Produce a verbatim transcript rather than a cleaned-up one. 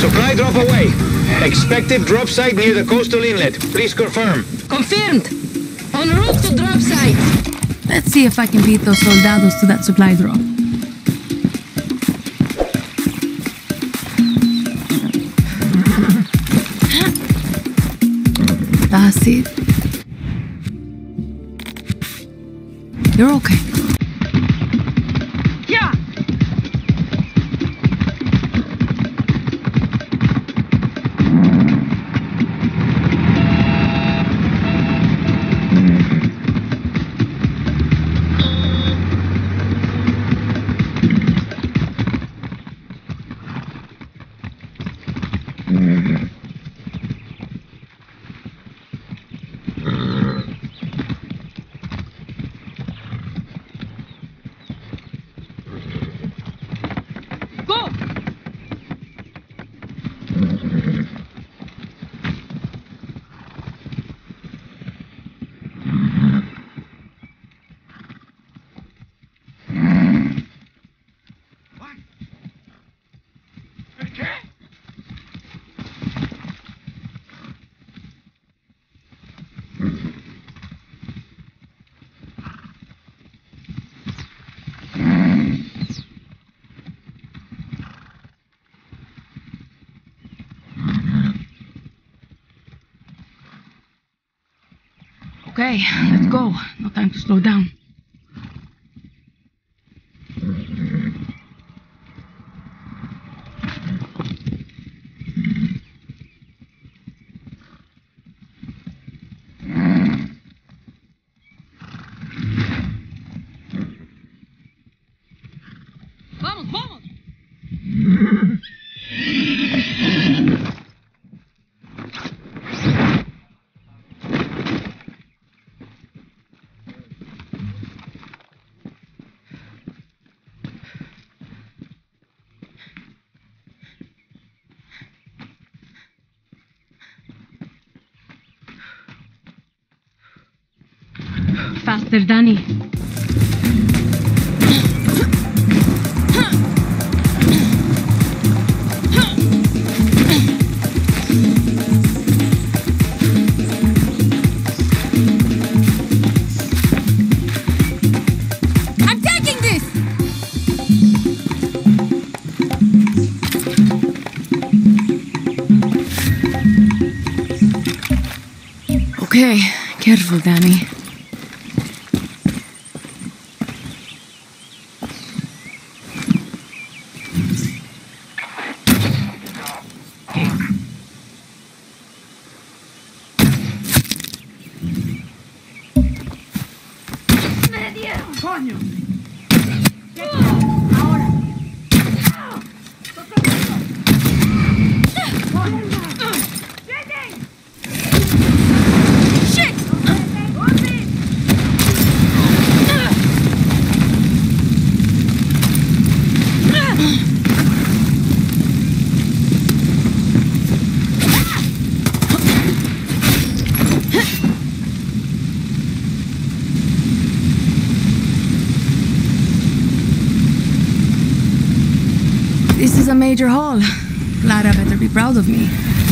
Supply drop away. Expected drop site near the coastal inlet. Please confirm. Confirmed. En route to drop site. Let's see if I can beat those soldados to that supply drop. That's it. You're okay. Yeah. Go! What? Okay, let's go. No time to slow down. Vamos, vamos! Faster, Danny. I'm taking this! Okay, careful, Danny. ¡Coño! This is a major haul. Lara better be proud of me.